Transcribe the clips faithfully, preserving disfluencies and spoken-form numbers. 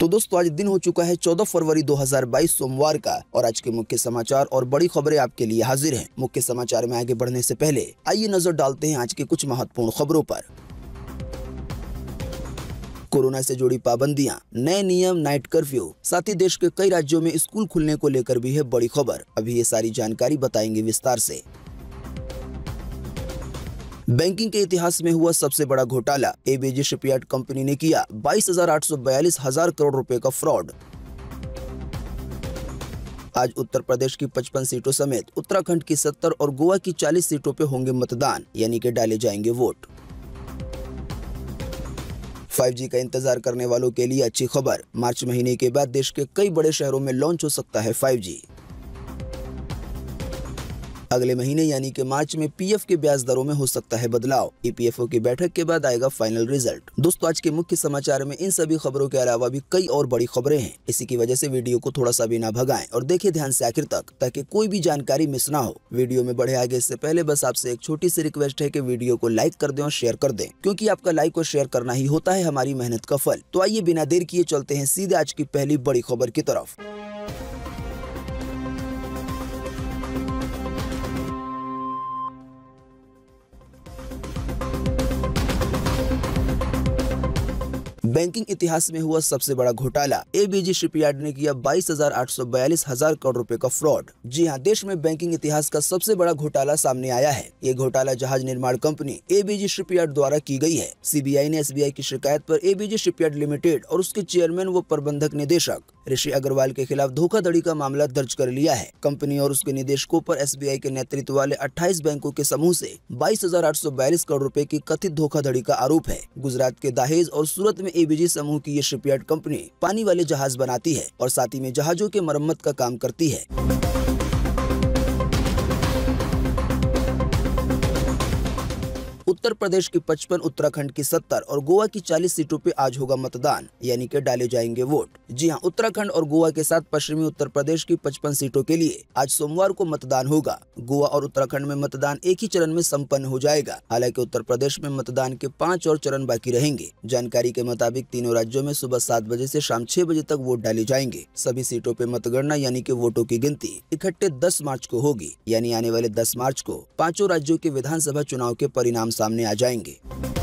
तो दोस्तों आज दिन हो चुका है चौदह फरवरी दो हज़ार बाईस सोमवार का और आज के मुख्य समाचार और बड़ी खबरें आपके लिए हाजिर हैं। मुख्य समाचार में आगे बढ़ने से पहले आइए नजर डालते हैं आज के कुछ महत्वपूर्ण खबरों पर। कोरोना से जुड़ी पाबंदियां, नए नियम, नाइट कर्फ्यू, साथ ही देश के कई राज्यों में स्कूल खुलने को लेकर भी है बड़ी खबर। अभी ये सारी जानकारी बताएंगे विस्तार से। बैंकिंग के इतिहास में हुआ सबसे बड़ा घोटाला, एबीजी शिपयार्ड कंपनी ने किया बाईस हजार आठ सौ बयालीस हजार करोड़ रुपए का फ्रॉड। आज उत्तर प्रदेश की पचपन सीटों समेत उत्तराखंड की सत्तर और गोवा की चालीस सीटों पे होंगे मतदान, यानी कि डाले जाएंगे वोट। फाइव जी का इंतजार करने वालों के लिए अच्छी खबर, मार्च महीने के बाद देश के कई बड़े शहरों में लॉन्च हो सकता है फाइव जी। अगले महीने यानी कि मार्च में पीएफ के ब्याज दरों में हो सकता है बदलाव। ईपीएफओ की बैठक के बाद आएगा फाइनल रिजल्ट। दोस्तों आज के मुख्य समाचार में इन सभी खबरों के अलावा भी कई और बड़ी खबरें हैं। इसी की वजह से वीडियो को थोड़ा सा भी ना भगाएं और देखें ध्यान से आखिर तक, ताकि कोई भी जानकारी मिस ना हो। वीडियो में बढ़े आगे इससे पहले बस आपसे एक छोटी सी रिक्वेस्ट है कि वीडियो को लाइक कर दें और शेयर कर दें, क्योंकि आपका लाइक और शेयर करना ही होता है हमारी मेहनत का फल। तो आइए बिना देर किए चलते हैं सीधे आज की पहली बड़ी खबर की तरफ। बैंकिंग इतिहास में हुआ सबसे बड़ा घोटाला, एबीजी शिपयार्ड ने किया बाईस हजार आठ सौ बयालीस हजार करोड़ रुपए का फ्रॉड। जी हां, देश में बैंकिंग इतिहास का सबसे बड़ा घोटाला सामने आया है। ये घोटाला जहाज निर्माण कंपनी एबीजी शिपयार्ड द्वारा की गई है। सीबीआई ने एसबीआई की शिकायत पर एबीजी शिपयार्ड लिमिटेड और उसके चेयरमैन व प्रबंधक निदेशक ऋषि अग्रवाल के खिलाफ धोखाधड़ी का मामला दर्ज कर लिया है। कंपनी और उसके निदेशकों पर एसबीआई के नेतृत्व वाले अट्ठाईस बैंकों के समूह से बाईस हजार आठ सौ बयालीस करोड़ रुपए की कथित धोखाधड़ी का आरोप है। गुजरात के दहेज और सूरत में एबीजी समूह की ये शिपयार्ड कंपनी पानी वाले जहाज बनाती है और साथ ही में जहाजों के मरम्मत का काम करती है। उत्तर प्रदेश की पचपन, उत्तराखंड की सत्तर और गोवा की चालीस सीटों पे आज होगा मतदान, यानी कि डाले जाएंगे वोट। जी हां, उत्तराखंड और गोवा के साथ पश्चिमी उत्तर प्रदेश की पचपन सीटों के लिए आज सोमवार को मतदान होगा। गोवा और उत्तराखंड में मतदान एक ही चरण में संपन्न हो जाएगा। हालांकि उत्तर प्रदेश में मतदान के पाँच और चरण बाकी रहेंगे। जानकारी के मुताबिक तीनों राज्यों में सुबह सात बजे से शाम छह बजे तक वोट डाले जाएंगे। सभी सीटों पे मतगणना यानी कि वोटों की गिनती इकट्ठे दस मार्च को होगी, यानी आने वाले दस मार्च को पांचों राज्यों के विधानसभा चुनाव के परिणाम सामने आ जाएंगे।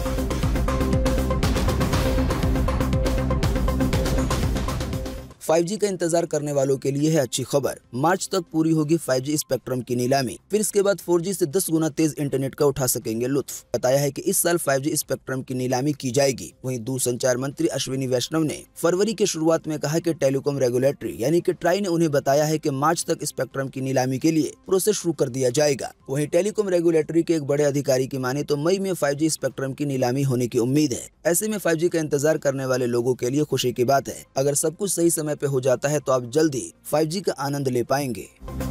फाइव जी का इंतजार करने वालों के लिए है अच्छी खबर, मार्च तक पूरी होगी फाइव जी स्पेक्ट्रम की नीलामी। फिर इसके बाद फोर जी से दस गुना तेज इंटरनेट का उठा सकेंगे लुत्फ। बताया है कि इस साल फाइव जी स्पेक्ट्रम की नीलामी की जाएगी। वहीं दूरसंचार मंत्री अश्विनी वैष्णव ने फरवरी के शुरुआत में कहा कि टेलीकॉम रेगुलेटरी यानी कि ट्राई ने उन्हें बताया है कि मार्च तक स्पेक्ट्रम की नीलामी के लिए प्रोसेस शुरू कर दिया जाएगा। वहीं टेलीकॉम रेगुलेटरी के एक बड़े अधिकारी की माने तो मई में फाइव जी स्पेक्ट्रम की नीलामी होने की उम्मीद है। ऐसे में फाइव जी का इंतजार करने वाले लोगों के लिए खुशी की बात है। अगर सब कुछ सही समय पे हो जाता है तो आप जल्दी फाइव जी का आनंद ले पाएंगे।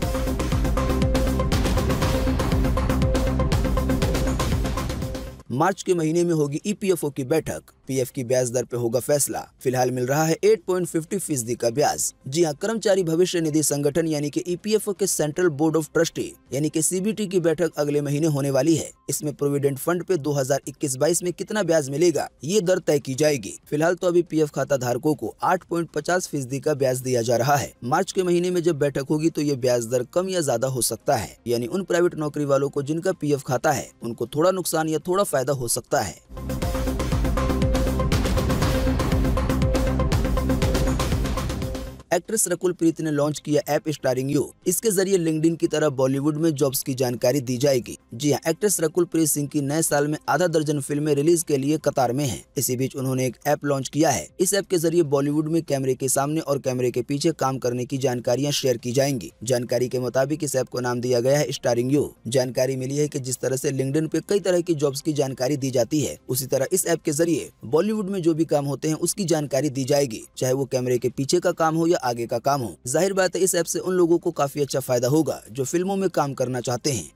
मार्च के महीने में होगी ईपीएफओ की बैठक, पीएफ की ब्याज दर पे होगा फैसला। फिलहाल मिल रहा है आठ पॉइंट पचास फीसदी का ब्याज। जी हां, कर्मचारी भविष्य निधि संगठन यानी कि ईपीएफओ के सेंट्रल बोर्ड ऑफ ट्रस्टी यानी कि सीबीटी की बैठक अगले महीने होने वाली है। इसमें प्रोविडेंट फंड पे दो हज़ार इक्कीस बाईस में कितना ब्याज मिलेगा ये दर तय की जाएगी। फिलहाल तो अभी पीएफ खाता धारकों को आठ पॉइंट पचास फीसदी का ब्याज दिया जा रहा है। मार्च के महीने में जब बैठक होगी तो ये ब्याज दर कम या ज्यादा हो सकता है, यानी उन प्राइवेट नौकरी वालों को जिनका पीएफ खाता है उनको थोड़ा नुकसान या थोड़ा फायदा हो सकता है। एक्ट्रेस रकुल प्रीत ने लॉन्च किया ऐप स्टारिंग यू। इसके जरिए लिंक्डइन की तरह बॉलीवुड में जॉब्स की जानकारी दी जाएगी। जी हां, एक्ट्रेस रकुल प्रीत सिंह की नए साल में आधा दर्जन फिल्में रिलीज के लिए कतार में हैं। इसी बीच उन्होंने एक ऐप लॉन्च किया है। इस ऐप के जरिए बॉलीवुड में कैमरे के सामने और कैमरे के पीछे काम करने की जानकारियां शेयर की जाएंगी। जानकारी के मुताबिक इस ऐप को नाम दिया गया है स्टारिंग यू। जानकारी मिली है कि जिस तरह से लिंक्डइन पे कई तरह की जॉब्स की जानकारी दी जाती है, उसी तरह इस ऐप के जरिए बॉलीवुड में जो भी काम होते हैं उसकी जानकारी दी जाएगी, चाहे वो कैमरे के पीछे का काम हो या आगे का काम हो। जाहिर बात है इस ऐप से उन लोगों को काफी अच्छा फायदा होगा जो फिल्मों में काम करना चाहते हैं।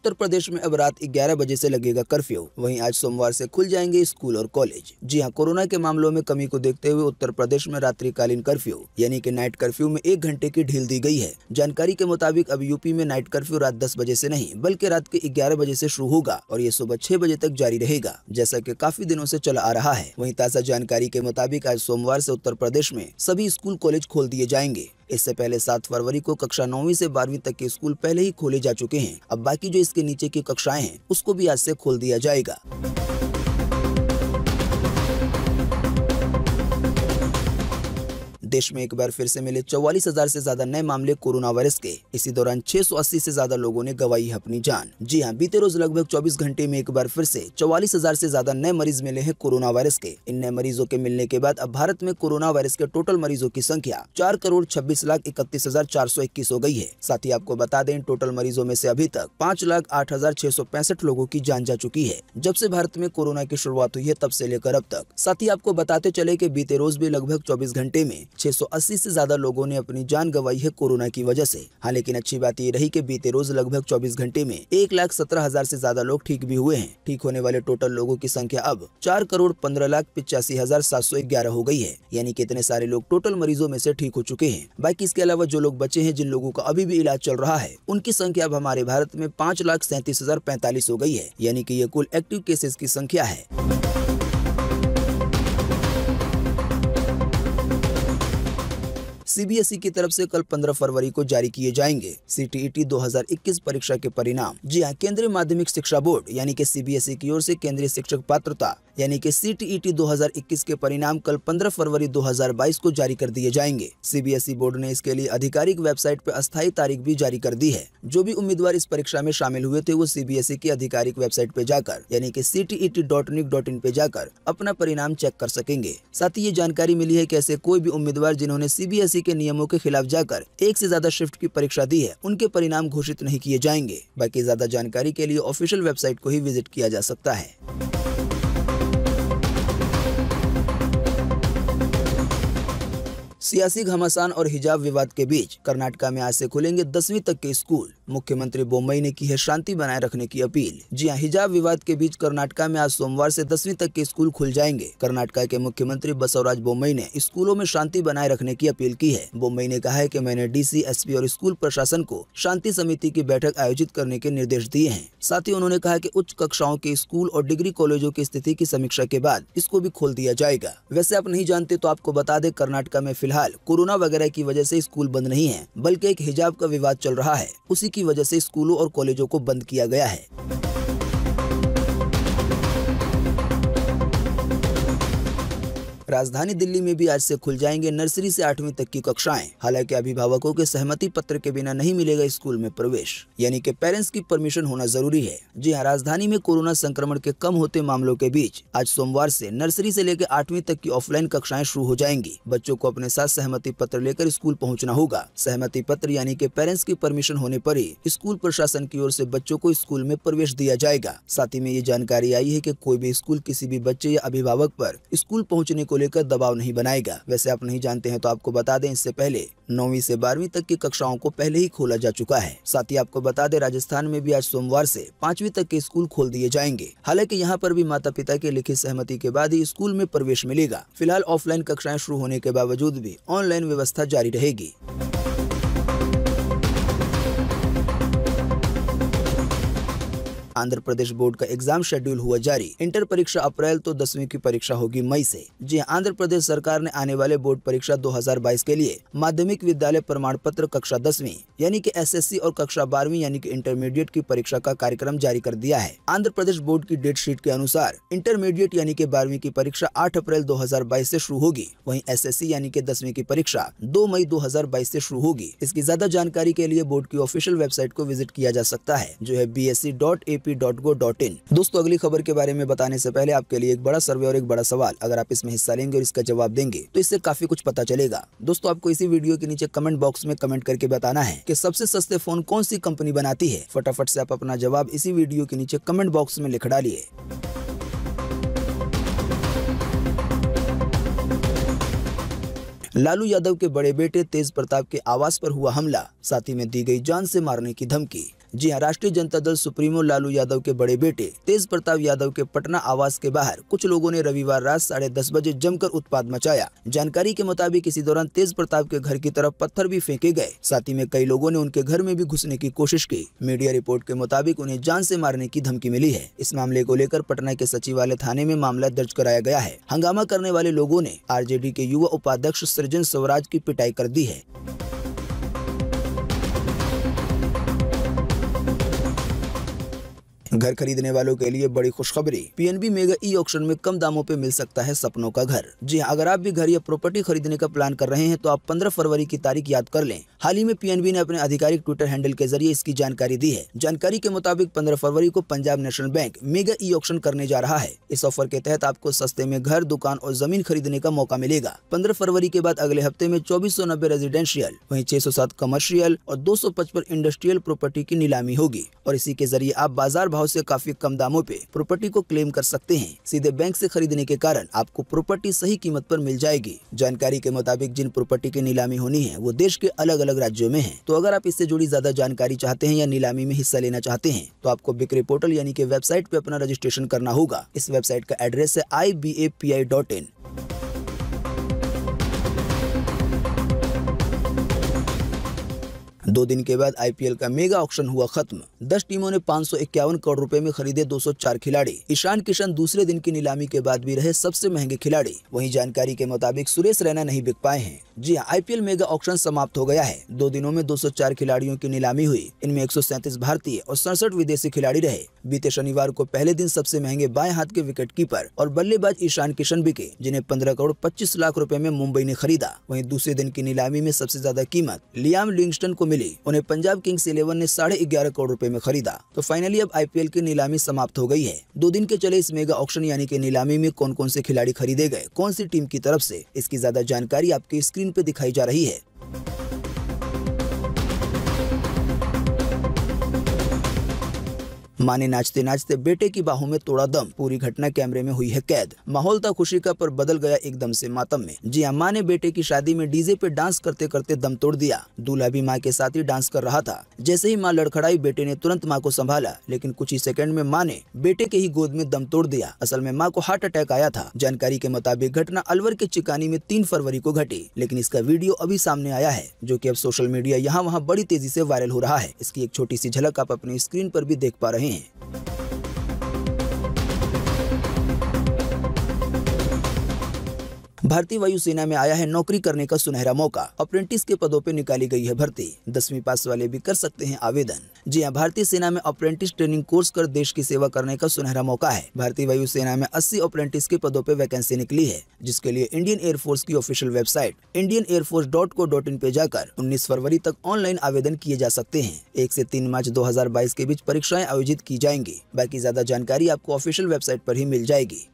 उत्तर प्रदेश में अब रात ग्यारह बजे से लगेगा कर्फ्यू। वहीं आज सोमवार से खुल जाएंगे स्कूल और कॉलेज। जी हां, कोरोना के मामलों में कमी को देखते हुए उत्तर प्रदेश में रात्रिकालीन कर्फ्यू यानी कि नाइट कर्फ्यू में एक घंटे की ढील दी गई है। जानकारी के मुताबिक अब यूपी में नाइट कर्फ्यू रात दस बजे से नहीं बल्कि रात के ग्यारह बजे से शुरू होगा और ये सुबह छह बजे तक जारी रहेगा, जैसा कि काफी दिनों से चला आ रहा है। वहीं ताजा जानकारी के मुताबिक आज सोमवार से उत्तर प्रदेश में सभी स्कूल कॉलेज खोल दिए जाएंगे। इससे पहले सात फरवरी को कक्षा नौवीं से बारहवीं तक के स्कूल पहले ही खोले जा चुके हैं। अब बाकी जो इसके नीचे की कक्षाएं हैं उसको भी आज से खोल दिया जाएगा। देश में एक बार फिर से मिले चौवालीस हजार से ज्यादा नए मामले कोरोना वायरस के। इसी दौरान छह सौ अस्सी से ज्यादा लोगों ने गंवाई अपनी जान। जी हां, बीते रोज लगभग चौबीस घंटे में एक बार फिर से चौवालीस हजार से ज्यादा नए मरीज मिले हैं कोरोना वायरस के। इन नए मरीजों के मिलने के बाद अब भारत में कोरोना वायरस के टोटल मरीजों की संख्या चार करोड़ छब्बीस लाख इकतीस हजार चार सौ इक्कीस हो गई है। साथ ही आपको बता दें, टोटल मरीजों में से अभी तक पाँच लाख आठ हजार छह सौ पैंसठ लोगों की जान जा चुकी है। जब से भारत में कोरोना की शुरुआत हुई है तब से लेकर अब तक। साथ ही आपको बताते चले कि बीते रोज भी लगभग चौबीस घंटे में छह सौ अस्सी से ज्यादा लोगों ने अपनी जान गंवाई है कोरोना की वजह से। हाँ, लेकिन अच्छी बात ये रही कि बीते रोज लगभग चौबीस घंटे में एक लाख सत्रह हजार से ज्यादा लोग ठीक भी हुए हैं। ठीक होने वाले टोटल लोगों की संख्या अब चार करोड़ पंद्रह लाख पिचासी हजार सात सौ ग्यारह हो गई है। यानी कि इतने सारे लोग टोटल मरीजों में से ठीक हो चुके हैं। बाकी इसके अलावा जो लोग बचे हैं, जिन लोगों का अभी भी इलाज चल रहा है, उनकी संख्या अब हमारे भारत में पाँच लाख सैंतीस हजार पैंतालीस हो गई है। यानी कि ये कुल एक्टिव केसेस की संख्या है। सीबीएसई की तरफ से कल पंद्रह फरवरी को जारी किए जाएंगे सीटीईटी दो हज़ार इक्कीस परीक्षा के परिणाम। जी हां, केंद्रीय माध्यमिक शिक्षा बोर्ड यानी कि सीबीएसई की ओर से केंद्रीय शिक्षक पात्रता यानी कि सीटीईटी दो हज़ार इक्कीस के परिणाम कल पंद्रह फरवरी दो हज़ार बाईस को जारी कर दिए जाएंगे। सीबीएसई बोर्ड ने इसके लिए आधिकारिक वेबसाइट पर अस्थायी तारीख भी जारी कर दी है। जो भी उम्मीदवार इस परीक्षा में शामिल हुए थे वो सीबीएसई की आधिकारिक वेबसाइट पे जाकर यानी कि C T E T dot nic dot in पे जाकर अपना परिणाम चेक कर सकेंगे। साथ ही ये जानकारी मिली है कि ऐसे कोई भी उम्मीदवार जिन्होंने सीबीएसई के नियमों के खिलाफ जाकर एक से ज्यादा शिफ्ट की परीक्षा दी है, उनके परिणाम घोषित नहीं किए जाएंगे। बाकी ज्यादा जानकारी के लिए ऑफिशियल वेबसाइट को ही विजिट किया जा सकता है। सियासी घमासान और हिजाब विवाद के बीच कर्नाटका में आज से खुलेंगे दसवीं तक के स्कूल। मुख्यमंत्री बोम्मई ने की है शांति बनाए रखने की अपील। जी हां, हिजाब विवाद के बीच कर्नाटका में आज सोमवार से दसवीं तक के स्कूल खुल जाएंगे। कर्नाटका के मुख्यमंत्री बसवराज बोम्मई ने स्कूलों में शांति बनाए रखने की अपील की है। बोम्मई ने कहा है कि मैंने डीसी, एसपी और स्कूल प्रशासन को शांति समिति की बैठक आयोजित करने के निर्देश दिए हैं। साथ ही उन्होंने कहा कि उच्च कक्षाओं के स्कूल और डिग्री कॉलेजों की स्थिति की समीक्षा के बाद इसको भी खोल दिया जाएगा। वैसे आप नहीं जानते तो आपको बता दें, कर्नाटका में फिलहाल कोरोना वगैरह की वजह से स्कूल बंद नहीं है, बल्कि एक हिजाब का विवाद चल रहा है। उसी की वजह से स्कूलों और कॉलेजों को बंद किया गया है। राजधानी दिल्ली में भी आज से खुल जाएंगे नर्सरी से आठवीं तक की कक्षाएं। हालांकि अभिभावकों के सहमति पत्र के बिना नहीं मिलेगा स्कूल में प्रवेश, यानी कि पेरेंट्स की परमिशन होना जरूरी है। जी हां, राजधानी में कोरोना संक्रमण के कम होते मामलों के बीच आज सोमवार से नर्सरी से लेकर आठवीं तक की ऑफलाइन कक्षाएं शुरू हो जाएंगी। बच्चों को अपने साथ सहमति पत्र लेकर स्कूल पहुँचना होगा। सहमति पत्र यानी कि पेरेंट्स की परमिशन होने पर ही स्कूल प्रशासन की ओर से बच्चों को स्कूल में प्रवेश दिया जाएगा। साथ ही में ये जानकारी आई है कि कोई भी स्कूल किसी भी बच्चे या अभिभावक पर स्कूल पहुँचने को लेकर दबाव नहीं बनाएगा। वैसे आप नहीं जानते हैं तो आपको बता दें, इससे पहले नौवीं से बारहवीं तक की कक्षाओं को पहले ही खोला जा चुका है। साथ ही आपको बता दें, राजस्थान में भी आज सोमवार से पांचवी तक के स्कूल खोल दिए जाएंगे। हालांकि यहाँ पर भी माता पिता के लिखित सहमति के बाद ही स्कूल में प्रवेश मिलेगा। फिलहाल ऑफलाइन कक्षाएं शुरू होने के बावजूद भी ऑनलाइन व्यवस्था जारी रहेगी। आंध्र प्रदेश बोर्ड का एग्जाम शेड्यूल हुआ जारी। इंटर परीक्षा अप्रैल तो दसवीं की परीक्षा होगी मई से। जी हां, आंध्र प्रदेश सरकार ने आने वाले बोर्ड परीक्षा दो हज़ार बाईस के लिए माध्यमिक विद्यालय प्रमाण पत्र कक्षा दसवीं यानी कि एसएससी और कक्षा बारहवीं यानी कि इंटरमीडिएट की परीक्षा का कार्यक्रम जारी कर दिया है। आंध्र प्रदेश बोर्ड की डेट शीट के अनुसार इंटरमीडिएट यानी कि बारहवीं की परीक्षा आठ अप्रैल दो हज़ार बाईस से शुरू होगी। वहीं एसएससी यानी कि दसवीं की परीक्षा दो मई दो हज़ार बाईस से शुरू होगी। इसकी ज्यादा जानकारी के लिए बोर्ड की ऑफिशियल वेबसाइट को विजिट किया जा सकता है, जो है B S E dot A P dot gov dot in. दोस्तों, अगली खबर के बारे में बताने से पहले आपके लिए एक बड़ा सर्वे और एक बड़ा सवाल। अगर आप इसमें हिस्सा लेंगे और इसका जवाब देंगे तो इससे काफी कुछ पता चलेगा। दोस्तों, आपको इसी वीडियो के नीचे कमेंट बॉक्स में कमेंट करके बताना है कि सबसे सस्ते फोन कौन सी कंपनी बनाती है। फटाफट से आप अपना जवाब इसी वीडियो के नीचे कमेंट बॉक्स में लिख डालिए। लालू यादव के बड़े बेटे तेज प्रताप के आवास पर हुआ हमला, साथ ही में दी गई जान से मारने की धमकी। जी हाँ, राष्ट्रीय जनता दल सुप्रीमो लालू यादव के बड़े बेटे तेज प्रताप यादव के पटना आवास के बाहर कुछ लोगों ने रविवार रात साढ़े दस बजे जमकर उत्पात मचाया। जानकारी के मुताबिक इसी दौरान तेज प्रताप के घर की तरफ पत्थर भी फेंके गए। साथ ही में कई लोगों ने उनके घर में भी घुसने की कोशिश की। मीडिया रिपोर्ट के मुताबिक उन्हें जान से मारने की धमकी मिली है। इस मामले को लेकर पटना के सचिवालय थाने में मामला दर्ज कराया गया है। हंगामा करने वाले लोगों ने आरजेडी के युवा उपाध्यक्ष सृजन स्वराज की पिटाई कर दी है। घर खरीदने वालों के लिए बड़ी खुशखबरी। पीएनबी मेगा ई ऑक्शन में कम दामों पे मिल सकता है सपनों का घर। जी हाँ, अगर आप भी घर या प्रॉपर्टी खरीदने का प्लान कर रहे हैं तो आप पंद्रह फरवरी की तारीख याद कर लें। हाल ही में पीएनबी ने अपने आधिकारिक ट्विटर हैंडल के जरिए इसकी जानकारी दी है। जानकारी के मुताबिक पंद्रह फरवरी को Punjab National Bank mega e auction करने जा रहा है। इस ऑफर के तहत आपको सस्ते में घर, दुकान और जमीन खरीदने का मौका मिलेगा। पंद्रह फरवरी के बाद अगले हफ्ते में चौबीस सौ नब्बे रेजिडेंशियल, वहीं छह सौ सात कमर्शियल और दो सौ पचपन इंडस्ट्रियल प्रॉपर्टी की नीलामी होगी और इसी के जरिए आप बाजार भाव से काफी कम दामों पे प्रॉपर्टी को क्लेम कर सकते हैं। सीधे बैंक से खरीदने के कारण आपको प्रॉपर्टी सही कीमत पर मिल जाएगी। जानकारी के मुताबिक जिन प्रॉपर्टी की नीलामी होनी है वो देश के अलग अलग राज्यों में है। तो अगर आप इससे जुड़ी ज्यादा जानकारी चाहते हैं या नीलामी में हिस्सा लेना चाहते हैं तो आपको बिक्री पोर्टल यानी कि वेबसाइट पे अपना रजिस्ट्रेशन करना होगा। इस वेबसाइट का एड्रेस है I B A P I dot in. दो दिन के बाद आईपीएल का मेगा ऑक्शन हुआ खत्म। दस टीमों ने पाँच सौ इक्यावन करोड़ रुपए में खरीदे दो सौ चार खिलाड़ी। ईशान किशन दूसरे दिन की नीलामी के बाद भी रहे सबसे महंगे खिलाड़ी। वहीं जानकारी के मुताबिक सुरेश रैना नहीं बिक पाए हैं। जी हाँ, आईपीएल मेगा ऑक्शन समाप्त हो गया है। दो दिनों में दो सौ चार खिलाड़ियों की नीलामी हुई। इनमें एक सौ सैंतीस भारतीय और सड़सठ विदेशी खिलाड़ी रहे। बीते शनिवार को पहले दिन सबसे महंगे बाएं हाथ के विकेट कीपर और बल्लेबाज ईशान किशन बिके, जिन्हें पंद्रह करोड़ पच्चीस लाख रुपए में मुंबई ने खरीदा। वहीं दूसरे दिन की नीलामी में सबसे ज्यादा कीमत लियाम लिविंगस्टन को मिली। उन्हें पंजाब किंग्स इलेवन ने साढ़े ग्यारह करोड़ रुपए में खरीदा। तो फाइनली अब आईपीएल की नीलामी समाप्त हो गई है। दो दिन के चले इस मेगा ऑक्शन यानी कि नीलामी में कौन कौन से खिलाड़ी खरीदे गए, कौन सी टीम की तरफ से, इसकी ज्यादा जानकारी आपकी स्क्रीन पे दिखाई जा रही है। माँ ने नाचते नाचते बेटे की बाहों में तोड़ा दम। पूरी घटना कैमरे में हुई है कैद। माहौल था खुशी का पर बदल गया एकदम से मातम में। जी हाँ, माँ ने बेटे की शादी में डीजे पे डांस करते करते दम तोड़ दिया। दूल्हा भी माँ के साथ ही डांस कर रहा था। जैसे ही माँ लड़खड़ाई, बेटे ने तुरंत माँ को संभाला, लेकिन कुछ ही सेकंड में माँ ने बेटे के ही गोद में दम तोड़ दिया। असल में माँ को हार्ट अटैक आया था। जानकारी के मुताबिक घटना अलवर के चिकानी में तीन फरवरी को घटी, लेकिन इसका वीडियो अभी सामने आया है जो कि अब सोशल मीडिया यहाँ वहाँ बड़ी तेजी से वायरल हो रहा है। इसकी एक छोटी सी झलक आप अपनी स्क्रीन पर भी देख पा रहे हैं। भारतीय वायुसेना में आया है नौकरी करने का सुनहरा मौका। अप्रेंटिस के पदों पर निकाली गई है भर्ती। दसवीं पास वाले भी कर सकते हैं आवेदन। जी हां, भारतीय सेना में अप्रेंटिस ट्रेनिंग कोर्स कर देश की सेवा करने का सुनहरा मौका है। भारतीय वायुसेना में अस्सी अप्रेंटिस के पदों पर वैकेंसी निकली है, जिसके लिए इंडियन एयरफोर्स की official website Indian Air Force dot co dot in पे जाकर उन्नीस फरवरी तक ऑनलाइन आवेदन किए जा सकते हैं। एक से तीन मार्च दो हजार बाईस के बीच परीक्षाएं आयोजित की जाएंगी। बाकी ज्यादा जानकारी आपको ऑफिशियल वेबसाइट पर ही मिल जाएगी।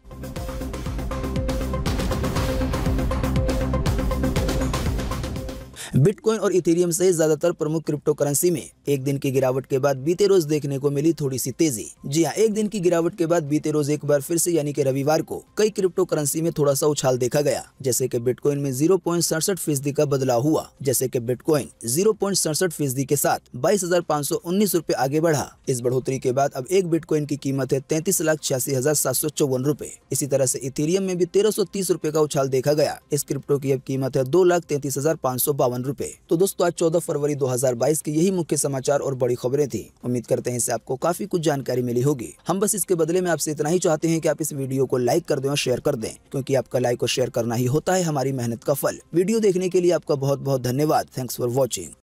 बिटकॉइन और इथेरियम सहित ज्यादातर प्रमुख क्रिप्टो करेंसी में एक दिन की गिरावट के बाद बीते रोज देखने को मिली थोड़ी सी तेजी। जी हां, एक दिन की गिरावट के बाद बीते रोज एक बार फिर से यानी कि रविवार को कई क्रिप्टो करेंसी में थोड़ा सा उछाल देखा गया। जैसे कि बिटकॉइन में जीरो पॉइंट सड़सठ फीसदी का बदलाव हुआ। जैसे कि बिटकॉइन जीरो पॉइंट सड़सठ फीसदी के साथ बाईस हजार पाँच सौ उन्नीस रूपए आगे बढ़ा। इस बढ़ोतरी के बाद अब एक बिटकॉइन की कीमत है तैंतीस लाख छियासी हजार सात सौ चौवन रूपए। इसी तरह से इथेरियम में भी तेरह सौ तीस रूपए का उछाल देखा गया। इस क्रिप्टो की अब कीमत है दो लाख तैंतीस हजार पाँच सौ बावन रूपए। तो दोस्तों, आज चौदह फरवरी दो हजार बाईस के यही मुख्य समाचार और बड़ी खबरें थी। उम्मीद करते हैं इससे आपको काफी कुछ जानकारी मिली होगी। हम बस इसके बदले में आपसे इतना ही चाहते हैं कि आप इस वीडियो को लाइक कर दें और शेयर कर दें, क्योंकि आपका लाइक और शेयर करना ही होता है हमारी मेहनत का फल। वीडियो देखने के लिए आपका बहुत बहुत धन्यवाद। Thanks for watching.